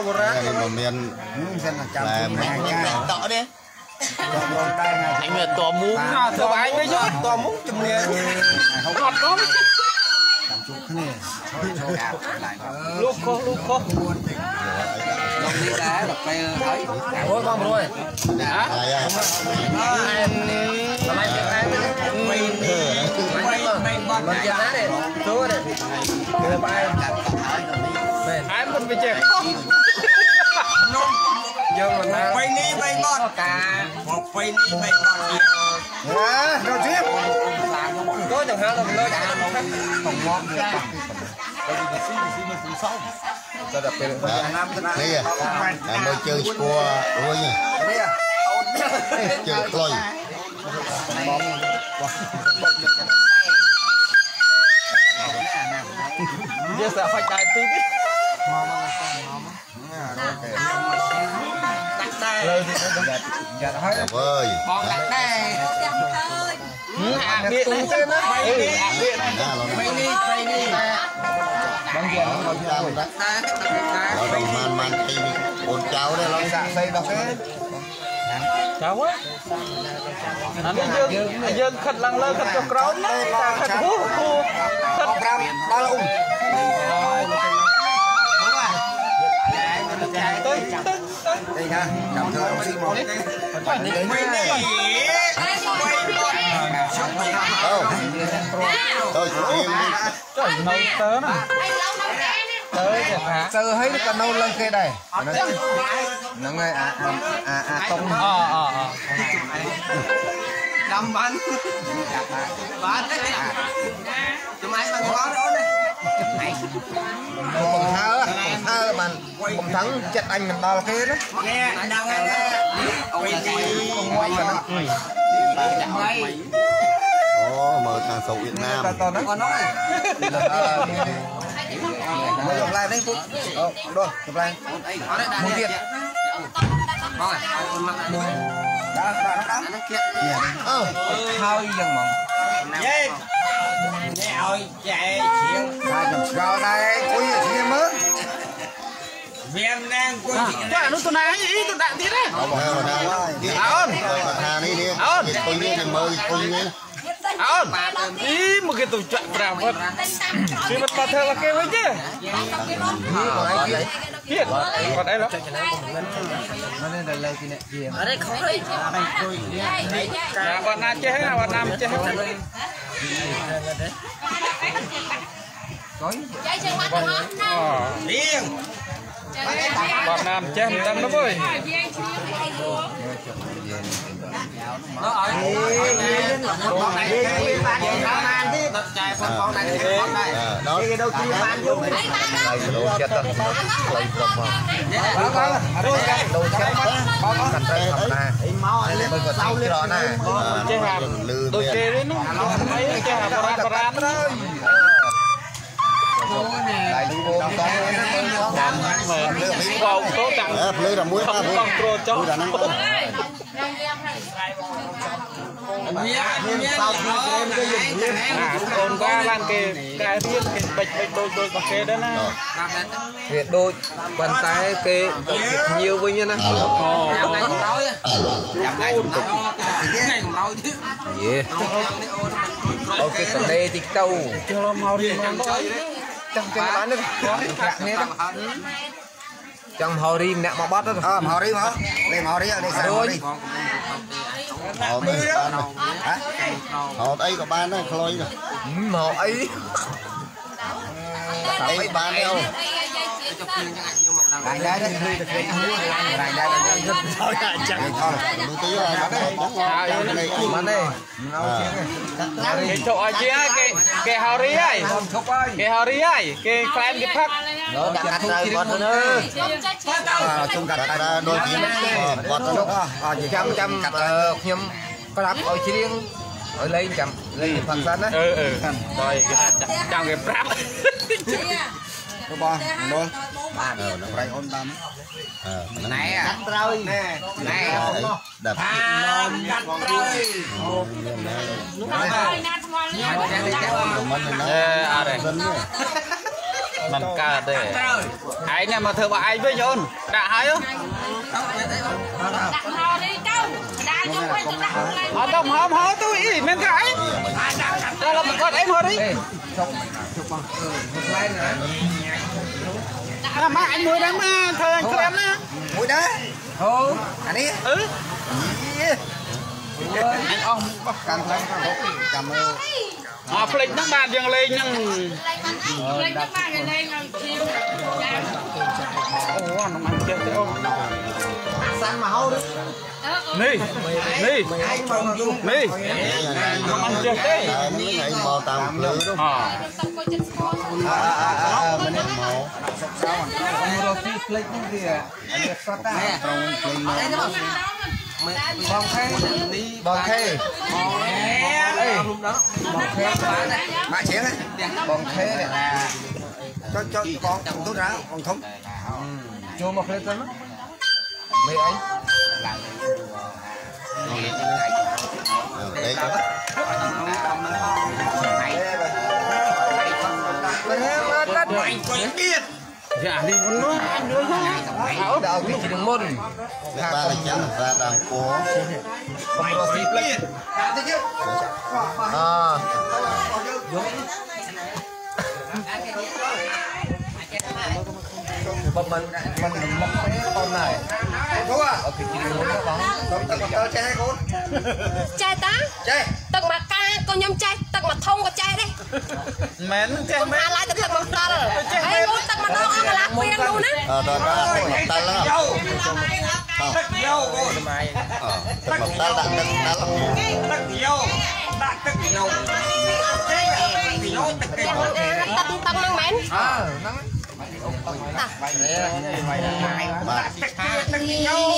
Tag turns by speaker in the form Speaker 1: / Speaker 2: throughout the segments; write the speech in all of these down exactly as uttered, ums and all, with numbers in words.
Speaker 1: cua bò ra
Speaker 2: mà miền
Speaker 1: tỏ đi
Speaker 3: anh là to muống
Speaker 1: to bài với nhót to muống chùm nè ngọt lắm lúc khó lúc khó ôi con rồi hả mình chơi á đi chúa đi người bay ai mình bị chết giờ mình
Speaker 4: quay đi bay ngon
Speaker 1: cả
Speaker 4: một quay đi bay ngon
Speaker 1: à rồi tiếp có chẳng hạn là mình lôi không ngon ta đập về
Speaker 2: đây à mới chơi cua rồi nhỉ chơi lôi
Speaker 1: giờ sẽ phải chạy tí cái lời thì giờ thấy
Speaker 2: ơi
Speaker 4: còn đặt đây
Speaker 1: à biệt tung trên đó
Speaker 4: quay đi
Speaker 2: quay
Speaker 4: đi quay đi
Speaker 1: bằng tiền nó còn
Speaker 2: đó đồng man man thì ôn cháu đây lắm
Speaker 1: dạ xây đọc cái
Speaker 3: cháu á anh dương anh dương khật lăng lơ khật cho crom đấy khật hú hú khật
Speaker 1: gram ba lông
Speaker 3: tới tới tới
Speaker 1: đây ha cảm thơ ông xin một
Speaker 4: quay đi
Speaker 2: đâu tôi im
Speaker 3: trời nấu tớ nè tới để phá
Speaker 1: sơ thấy cái nâu lên kia đây nó nghe à à à tông
Speaker 3: ờ ờ ờ
Speaker 4: đâm bắn bắn đấy tụi mày bằng ngó đó này
Speaker 1: bằng thơ bằng thơ bạn bằng thắng chết anh mình đo kia đó
Speaker 4: nghe đang nghe quay đi
Speaker 1: không ngoan mà nó
Speaker 2: ồ mở thằng sầu Việt Nam
Speaker 1: to nó còn nó này mới dùng lại đấy phút ờ rồi dùng lại một việc
Speaker 4: rồi
Speaker 1: đã đã đã
Speaker 4: nó kia
Speaker 1: ờ thôi dần mà
Speaker 4: dê rồi chạy chuyện
Speaker 1: hai chục cao đây cuối giờ chỉ mới
Speaker 4: Việt Nam của
Speaker 3: trời nó tôi nói gì tôi đạn tí đấy
Speaker 2: ôn hà đi đi tôi đi thì mời tôi đi
Speaker 3: ôn ý một cái tủ chọn vào vật thì vật bà thơ là kêu ấy chứ hiện còn đây đó
Speaker 1: nó nên là lời này gì
Speaker 4: ở đây khó đấy
Speaker 3: là bọn nam chơi hết bọn nam chơi hết
Speaker 4: điên
Speaker 3: bọn nam chơi tâm nó vui
Speaker 4: nó ở con này cái bạn con này đi chạy con con này cái con này
Speaker 2: đó
Speaker 4: cái đâu kia bạn vô
Speaker 2: lấy đồ chết đó lấy cầm mà
Speaker 1: đồ chết đồ chết có có thành đây thầm nè
Speaker 4: máu lên
Speaker 1: sau lên đó nè
Speaker 3: chơi hàm đôi kê đấy nó mấy chơi hàm bà ra bà ra
Speaker 1: lại đi vô con
Speaker 3: vào số tặng
Speaker 2: lấy là muối
Speaker 3: không control cho còn qua lan kề cái riêng cái bạch bạch đôi đôi cà phê đó nè
Speaker 1: việc đôi bàn tay kê nhiều với nhau nè ok còn đây thì câu
Speaker 3: cho màu đi mà nó
Speaker 1: trong cái bán đó nghe đó trong hồ đi nè mà bắt đó à hồ đi mà đây hồ đi đây sao đi
Speaker 2: họ họ ấy có bán đấy khôi rồi
Speaker 1: hồ ấy
Speaker 2: ấy bán đâu
Speaker 1: lại đây đấy lại đây thôi chẳng thôi
Speaker 2: một tí rồi
Speaker 1: bán đây
Speaker 3: cái chỗ ai chứ cái cái hào ri ấy cái hào ri ấy cái fan cái phát
Speaker 1: nó đặt ra bọt nữa chung đặt ra đôi kiếm bọt nữa à chỉ trăm trăm nhâm có lắm ở chỉ riêng ở lấy trăm lấy phần sân đấy
Speaker 3: ừ ừ rồi chào cái rap
Speaker 1: đâu ba đâu ba nó phải ôn tâm
Speaker 4: này à rồi nè này
Speaker 2: đập
Speaker 4: non cắt rồi
Speaker 3: à đây mình ca để ai nè mà thưa bà ai với nhôn đã hay không họ đồng hòm hó tôi ý men cái đó là một con em thôi đi là mà anh mua đấy mà thưa anh em á
Speaker 2: mũi đó
Speaker 1: thôi
Speaker 2: anh đi
Speaker 3: ừ
Speaker 2: anh ông cầm lên cầm ơn
Speaker 3: họ phình nước bàn dừng lên nhưng
Speaker 5: lên nước bàn rồi lên làm chiều
Speaker 3: ồ nó ăn chết thế ông
Speaker 2: xanh mà hâu đấy
Speaker 3: nì nì nì nó ăn chết thế
Speaker 2: mấy ngày mò tạm lưỡi đó
Speaker 3: à
Speaker 2: à mình em mò
Speaker 1: roti plate ni dia ada sota bong khe bong khe bong khe
Speaker 2: mã chén đấy
Speaker 1: bong khe
Speaker 2: cho cho con tốt ra con thống
Speaker 1: cho một khe thôi mấy ấy
Speaker 2: đấy
Speaker 3: dạ đi muốn nói anh nữa
Speaker 1: áo đào thì chỉ được môn
Speaker 2: ba là chén và đàn cố
Speaker 1: bong roti plate à bông mình mình mình mọc cái con này
Speaker 2: đúng à
Speaker 1: ở cái chỉ được môn đó bóng
Speaker 2: tao chơi hay con
Speaker 5: trai ta
Speaker 2: chơi
Speaker 5: tật mặt ca con nhom trai tật mặt thông có trai đấy
Speaker 3: mến thế
Speaker 5: con hai lại tật mặt ta rồi ấy muốn tật mặt đó ăn là quen luôn á
Speaker 2: ờ đó đó tay lắm
Speaker 4: Tất dâu cô
Speaker 2: ờ tay tay đặt đặt lắm
Speaker 4: Tất dâu Đặt tất dâu
Speaker 5: tật tật năng mến
Speaker 1: à nắng
Speaker 2: mà
Speaker 4: Tất dâu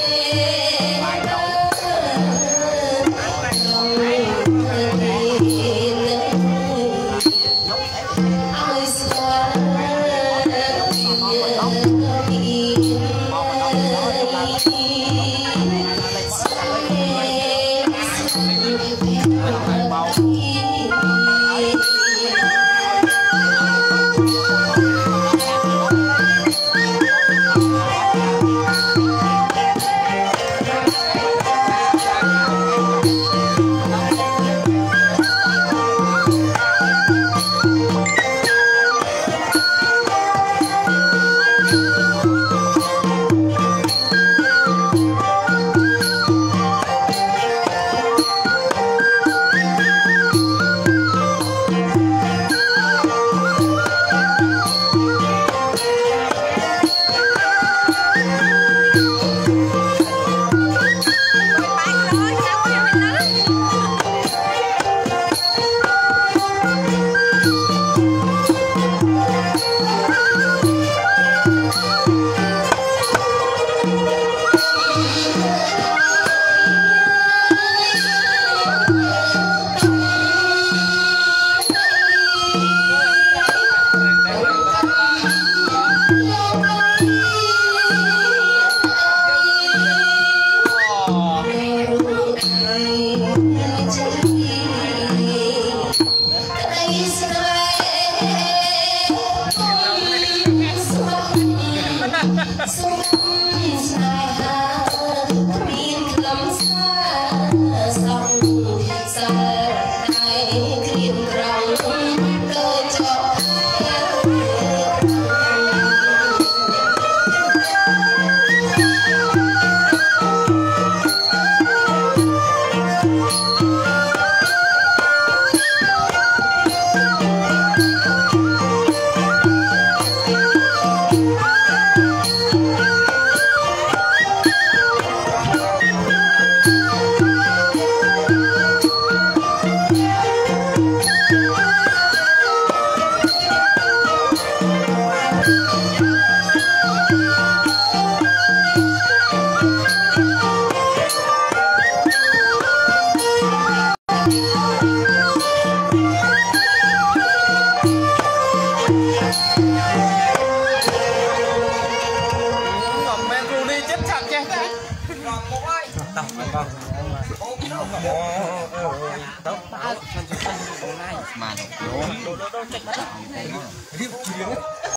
Speaker 5: Hãy subscribe cho kênh Ghiền Mì Gõ để không bỏ lỡ những video hấp dẫn.
Speaker 1: mà